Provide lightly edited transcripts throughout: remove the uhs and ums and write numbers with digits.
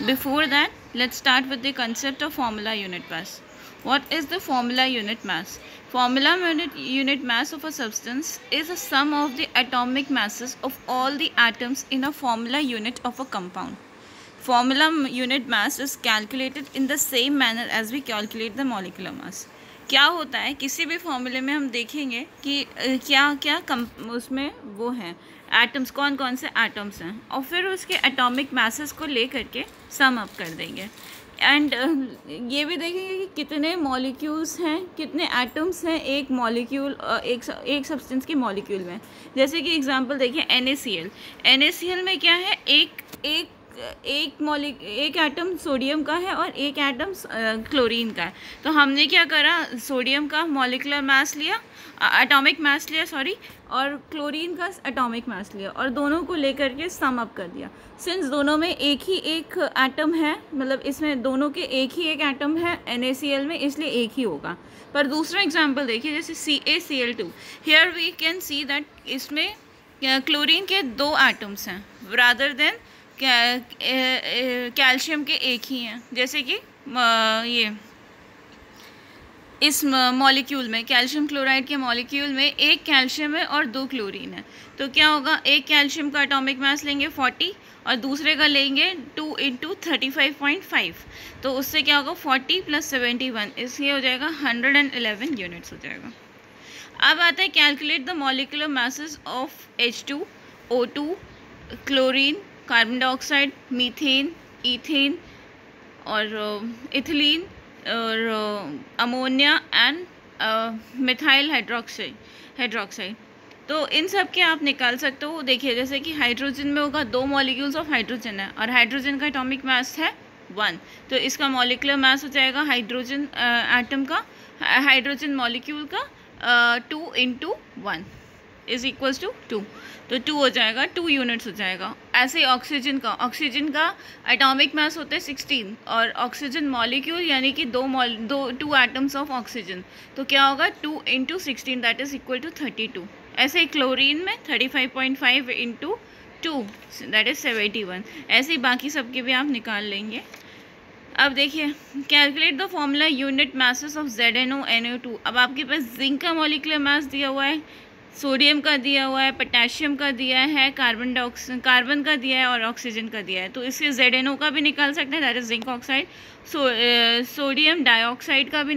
Before that, let's start with the concept of formula unit mass. What is the formula unit mass? Formula unit mass of a substance is a sum of the atomic masses of all the atoms in a formula unit of a compound. Formula unit mass is calculated in the same manner as we calculate the molecular mass. क्या होता है, किसी भी फॉर्मूले में हम देखेंगे कि क्या क्या उसमें वो हैं एटम्स, कौन कौन से एटम्स हैं, और फिर उसके एटॉमिक मासेस को ले करके सम अप कर देंगे एंड ये भी देखेंगे कि कितने मॉलिक्यूल्स हैं, कितने एटम्स हैं एक मॉलिक्यूल एक सब्सटेंस के मॉलिक्यूल में. जैसे कि एग्जांपल देखिए NaCl में क्या है, एक एटम सोडियम का है और एक एटम क्लोरीन का है. तो हमने क्या करा, सोडियम का मॉलिक्यूलर मास लिया, एटॉमिक मास लिया और क्लोरीन का एटॉमिक मास लिया और दोनों को लेकर के सम अप कर दिया. सिंस दोनों में एक ही एक एटम है, मतलब इसमें दोनों के एक ही एक एटम है NaCl में, इसलिए एक ही होगा. पर दूसरा एग्जांपल देखिए, जैसे CaCl2. Here we can see that इसमें क्लोरीन के 2 एटम्स हैं रादर देन कैल्शियम के एक ही हैं. जैसे कि ये इस मॉलिक्यूल में, कैल्शियम क्लोराइड के मॉलिक्यूल में एक कैल्शियम है और 2 क्लोरीन है. तो क्या होगा, एक कैल्शियम का एटॉमिक मास लेंगे 40 और दूसरे का लेंगे 2 × 35.5. तो उससे क्या होगा, 40 + 71, इसलिए हो जाएगा 111 यूनिट्स हो जाएगा. अब आता है calculate the molecular masses of H2, O2, chlorine, carbon dioxide, methane, ethane और इथिलीन और अमोनिया एंड मिथाइल हाइड्रोक्साइड. तो इन सब के आप निकाल सकते हो. देखिए जैसे कि हाइड्रोजन में होगा 2 मॉलिक्यूल्स ऑफ हाइड्रोजन है और हाइड्रोजन का एटॉमिक मास है 1. तो इसका मॉलिक्यूलर मास हो जाएगा हाइड्रोजन एटम का, हाइड्रोजन मॉलिक्यूल का 2 × 1 = 2. तो 2 हो जाएगा, 2 यूनिट्स हो जाएगा. ऐसे ही ऑक्सीजन का एटॉमिक मास होता है 16 और ऑक्सीजन मॉलिक्यूल यानी कि 2 एटम्स ऑफ ऑक्सीजन. तो क्या होगा, 2 × 16 = 32. ऐसे ही क्लोरीन में 35.5 × 2 71. ऐसे ही बाकी सब के भी आप निकाल लेंगे. अब देखिए calculate the formula unit masses of ZnO NO2. अब आपके पास जिंक का मॉलिक्यूलर मास दिया हुआ है, सोडियम का दिया हुआ है, पोटेशियम का दिया है, कार्बन का दिया है और ऑक्सीजन का दिया है. तो इससे ZnO का भी निकाल सकते हैं, that is zinc oxide. Sodium dioxide का भी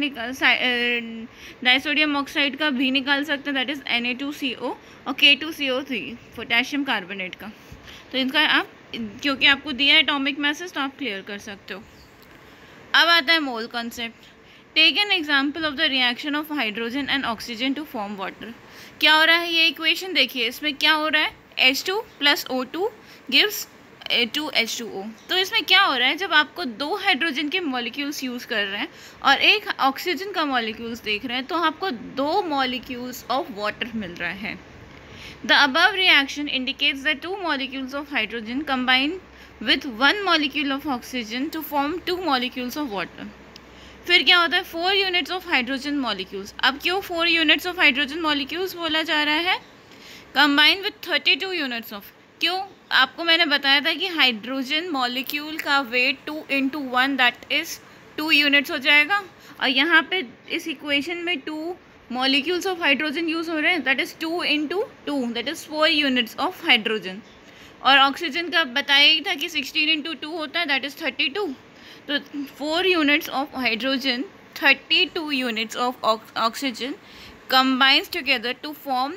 डाइसोडियम ऑक्साइड का भी निकाल सकते हैं, दैट इज Na2CO और K2CO3 पोटेशियम कार्बोनेट का. तो इनका आप, क्योंकि आपको दिया है एटॉमिक मासेस, तो आप क्लियर कर सकते हो. अब आता है mole concept. Take an example of the reaction of hydrogen and oxygen to form water. क्या हो रहा है, ये इक्वेशन देखिए, इसमें क्या हो रहा है, H2 + O2 गिव्स 2H2O. तो इसमें क्या हो रहा है, जब आपको 2 हाइड्रोजन के मॉलिक्यूल्स यूज़ कर रहे हैं और एक ऑक्सीजन का मॉलिक्यूल्स देख रहे हैं, तो आपको 2 मॉलिक्यूल्स ऑफ वाटर मिल रहा है. The above reaction indicates that 2 molecules of hydrogen combine with 1 molecule of oxygen to form 2 molecules of water. फिर क्या होता है, 4 यूनिट्स ऑफ हाइड्रोजन मॉलिक्यूल्स. अब क्यों 4 यूनिट्स ऑफ हाइड्रोजन मॉलिक्यूल्स बोला जा रहा है, कंबाइन विथ 32 यूनिट्स ऑफ. क्यों, आपको मैंने बताया था कि हाइड्रोजन मॉलिक्यूल का वेट 2 × 1 दैट इज़ 2 यूनिट्स हो जाएगा. और यहाँ पे इस इक्वेशन में 2 मॉलिक्यूल्स ऑफ हाइड्रोजन यूज़ हो रहे हैं, that is 2 × 2 that is 4 units of hydrogen. और ऑक्सीजन का बताया ही था कि 16 × 2 होता है, दैट इज़ 32. तो 4 units of hydrogen, 32 units of oxygen combines together to form.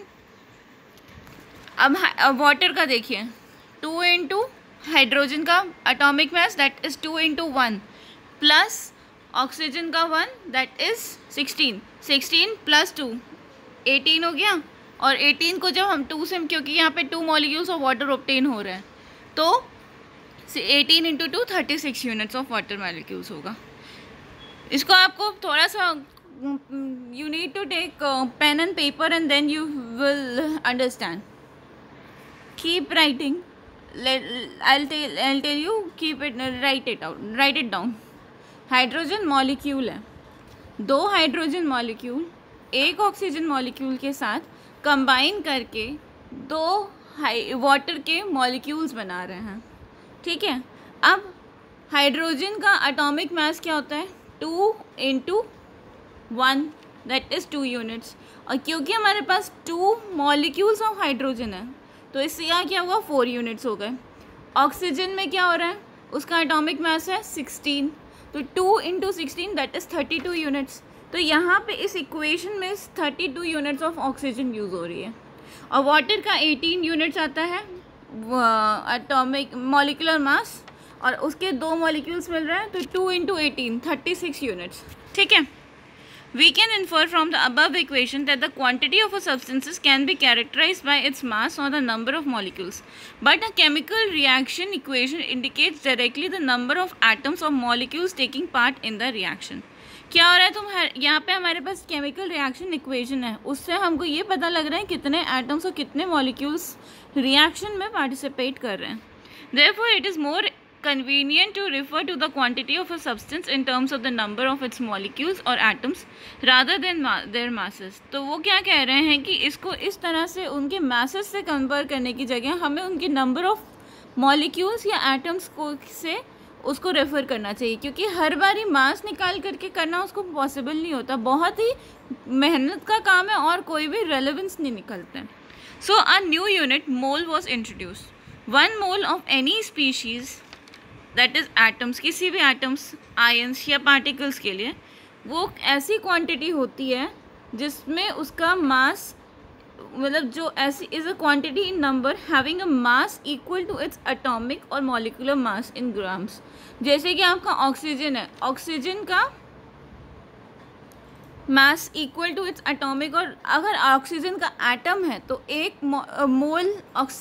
अब वाटर का देखिए, 2 × हाइड्रोजन का atomic mass that is 2 × 1 plus oxygen का 1 दैट इज़ 16 + 2 18 हो गया. और 18 को जब हम 2 से, क्योंकि यहाँ पे 2 मॉलिक्यूल्स ऑफ वाटर ऑब्टेन हो रहे हैं, तो 18 × 2 36 यूनिट्स ऑफ वाटर मॉलिक्यूल्स होगा. इसको आपको थोड़ा सा, you need to take pen and paper and then you will understand. Keep writing, I'll tell you, keep it, write it down. Hydrogen molecule है, 2 हाइड्रोजन मॉलिक्यूल एक ऑक्सीजन मॉलिक्यूल के साथ combine करके 2 वाटर के मॉलिक्यूल्स बना रहे हैं. ठीक है, अब हाइड्रोजन का एटॉमिक मास क्या होता है 2 × 1 दैट इज़ 2 यूनिट्स। और क्योंकि हमारे पास 2 मॉलिक्यूल्स ऑफ हाइड्रोजन है तो इससे यहाँ क्या हुआ 4 यूनिट्स हो गए। ऑक्सीजन में क्या हो रहा है, उसका एटॉमिक मास है 16, तो 2 × 16 दैट इज़ 32 यूनिट्स। तो यहाँ पे इस इक्वेशन में 32 यूनिट्स ऑफ ऑक्सीजन यूज़ हो रही है। और वाटर का 18 यूनिट्स आता है एटॉमिक मॉलिक्यूलर मास, और उसके 2 मॉलिक्यूल्स मिल रहे हैं तो 2 × 18 36 यूनिट्स। ठीक है, we can infer from the above equation that the quantity of a substance can be characterized by its mass or the number of molecules, but a chemical reaction equation indicates directly the number of atoms or molecules taking part in the reaction। क्या हो रहा है, यहाँ पे हमारे पास chemical reaction equation है, उससे हमको ये पता लग रहा है कितने एटम्स और कितने मॉलिक्यूल्स रिएक्शन में पार्टिसिपेट कर रहे हैं। Therefore it is more convenient to refer to the quantity of a substance in terms of the number of its molecules or atoms rather than their masses। तो वो क्या कह रहे हैं कि इसको इस तरह से उनके masses से कंपेयर करने की जगह हमें उनके नंबर ऑफ मॉलिक्यूल्स या एटम्स को से उसको रेफ़र करना चाहिए, क्योंकि हर बारी मास निकाल करके करना उसको पॉसिबल नहीं होता, बहुत ही मेहनत का काम है और कोई भी रेलेवेंस नहीं निकलता है। So a new unit mole was introduced. 1 mole of any species that is atoms, किसी भी एटम्स आयंस या पार्टिकल्स के लिए वो ऐसी क्वांटिटी होती है जिसमें उसका मास मतलब जो ऐसी is a quantity in number having a mass equal to its atomic और मॉलिक्यूलर मास इन ग्राम्स। जैसे कि आपका ऑक्सीजन है, ऑक्सीजन का mass equal to its atomic, और अगर ऑक्सीजन का एटम है तो 1 मोल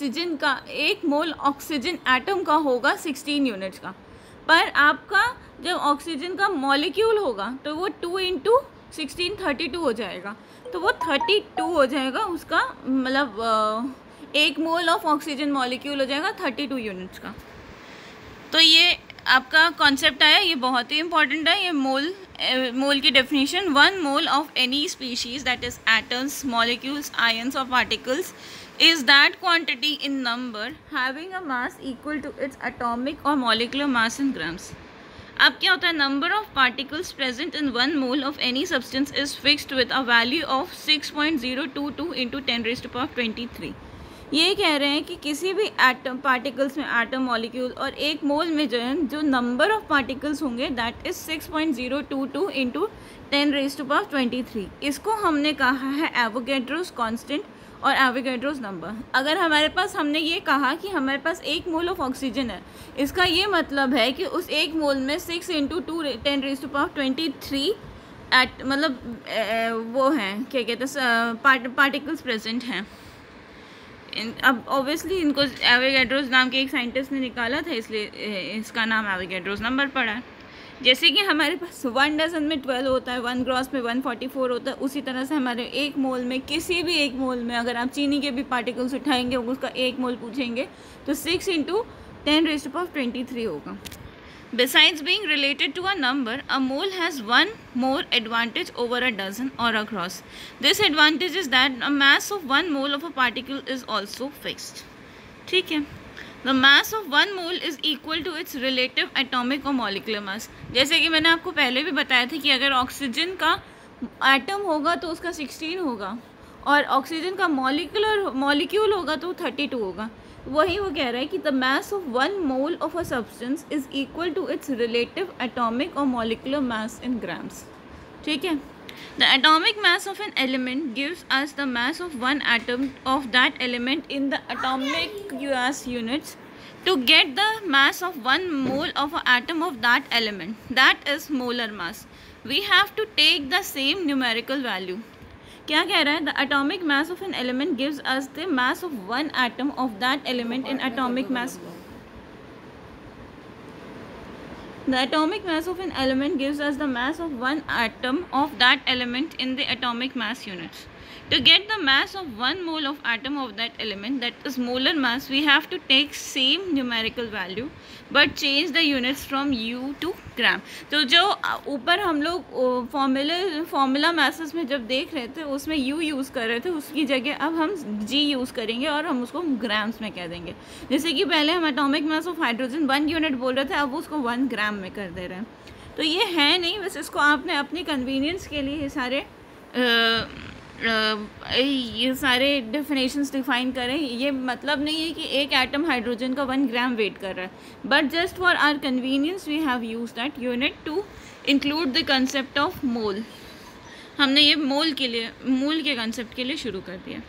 ऑक्सीजन एटम का होगा 16 यूनिट्स का, पर आपका जब ऑक्सीजन का मॉलिक्यूल होगा तो वो 2 × 16 32 हो जाएगा, तो वो 32 हो जाएगा उसका, मतलब 1 मोल ऑफ ऑक्सीजन मॉलिक्यूल हो जाएगा 32 यूनिट्स का। तो ये आपका कॉन्सेप्ट आया, ये बहुत ही इंपॉर्टेंट है। ये मोल की definition, 1 mole of any species that is atoms, molecules, ions और particles is that quantity in number having a mass equal to its atomic or molecular mass in grams। अब क्या होता है, number of particles present in 1 mole of any substance is fixed with a value of 6.022 × 10⁻23। ये कह रहे हैं कि किसी भी एटम पार्टिकल्स में एटम मॉलिक्यूल और 1 मोल में जो नंबर ऑफ पार्टिकल्स होंगे दैट इज़ 6.022 × 10⁻23। इसको हमने कहा है एवोगैड्रोस कांस्टेंट और एवोगैड्रोस नंबर। अगर हमारे पास हमने ये कहा कि हमारे पास 1 मोल ऑफ ऑक्सीजन है, इसका ये मतलब है कि उस 1 मोल में 6 × 10⁻23 मतलब वो हैं क्या कहते हैं पार्टिकल्स प्रेजेंट हैं। अब ऑब्वियसली इनको एवोगैड्रोस नाम के एक साइंटिस्ट ने निकाला था, इसलिए इसका नाम एवोगैड्रोस नंबर पड़ा है। जैसे कि हमारे पास 1 डजन में 12 होता है, 1 ग्रॉस में 144 होता है, उसी तरह से हमारे 1 मोल में, किसी भी 1 मोल में अगर आप चीनी के भी पार्टिकल्स उठाएंगे उसका 1 मोल पूछेंगे तो 6 × 10⁻23 होगा। Besides being related to a number, a mole has one more advantage over a dozen or a gross. This advantage is that a mass of 1 mole of a particle is also fixed। ठीक है, The mass of 1 mole is equal to its relative atomic or molecular mass। जैसे कि मैंने आपको पहले भी बताया था कि अगर ऑक्सीजन का एटम होगा तो उसका 16 होगा और ऑक्सीजन का मॉलिक्यूल होगा तो 32 होगा। वही वो कह रहा है कि the mass of 1 mole of a substance is equal to its relative atomic और मॉलिक्यूलर मास इन ग्राम्स। ठीक है, the atomic mass of an element gives us the mass of 1 atom of that element in the atomic mass units. To get the mass of 1 mole of an atom of that element, that is molar mass, we have to take the same numerical value। क्या कह रहा है, the atomic mass of an element gives us the mass of 1 atom of that element in atomic mass। The atomic mass of an element gives us the mass of 1 atom of that element in the atomic mass units। To get the mass of 1 mole of atom of that element, that is molar mass, we have to take same numerical value but change the units from U to ग्राम। तो जो ऊपर हम लोग formula message में जब देख रहे थे उसमें यू यूज़ कर रहे थे, उसकी जगह अब हम जी यूज़ करेंगे और हम उसको ग्राम्स में कह देंगे। जैसे कि पहले हम atomic mass of hydrogen 1 unit बोल रहे थे, अब उसको 1 ग्राम में कर दे रहे हैं। तो ये है नहीं, बस इसको आपने अपनी कन्वीनियंस के लिए ये सारे डेफिनेशंस डिफाइन करें। ये मतलब नहीं है कि एक एटम हाइड्रोजन का 1 ग्राम वेट कर रहा है, but just for our convenience we have use that unit to include the concept of mole. हमने ये मोल के कंसेप्ट के लिए शुरू कर दिया।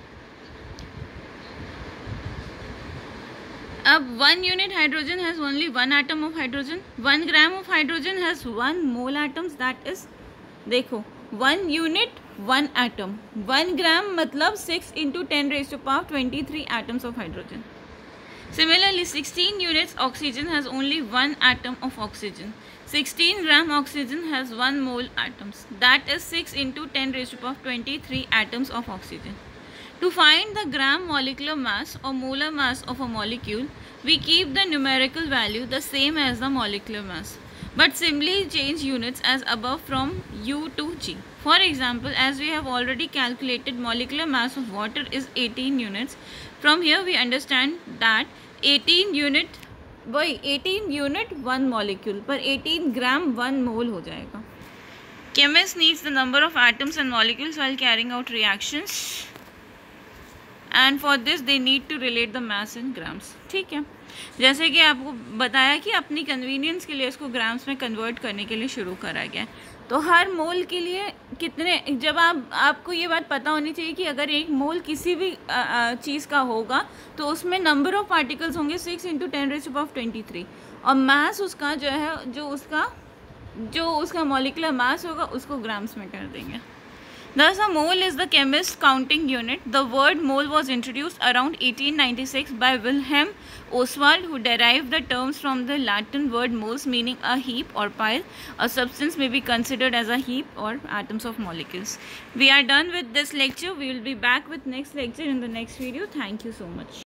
अब 1 unit hydrogen has only 1 atom of hydrogen, 1 gram of hydrogen has 1 mole atoms, that is, देखो 1 unit 1 atom, 1 gram मतलब 6 into 10 raised to power 23 atoms of hydrogen. Similarly 16 units oxygen has only 1 atom of oxygen, 16 gram oxygen has 1 mole atoms, that is 6 into 10 raised to power 23 atoms of oxygen. To find the gram molecular mass or molar mass of a molecule, we keep the numerical value the same as the molecular mass, but simply change units as above from U to G. For example, as we have already calculated molecular mass of water is 18 units, from here we understand that 18 unit 1 molecule पर 18 gram 1 mole हो जाएगा. Chemist needs the number of atoms and molecules while carrying out reactions, and for this they need to relate the mass in grams. ठीक है, जैसे कि आपको बताया कि अपनी कन्वीनियंस के लिए इसको ग्राम्स में कन्वर्ट करने के लिए शुरू करा गया। तो हर मोल के लिए कितने, जब आपको ये बात पता होनी चाहिए कि अगर एक मोल किसी भी चीज़ का होगा तो उसमें नंबर ऑफ पार्टिकल्स होंगे 6 into 10 raised to power 23, और मास उसका जो है जो उसका मॉलिक्यूलर मास होगा उसको ग्राम्स में कर देंगे। Thus, a mole is the chemist's counting unit. The word mole was introduced around 1896 by Wilhelm Oswald, who derived the terms from the Latin word moles, meaning a heap or pile. A substance may be considered as a heap or atoms of molecules. We are done with this lecture. We will be back with next lecture in the next video. Thank you so much.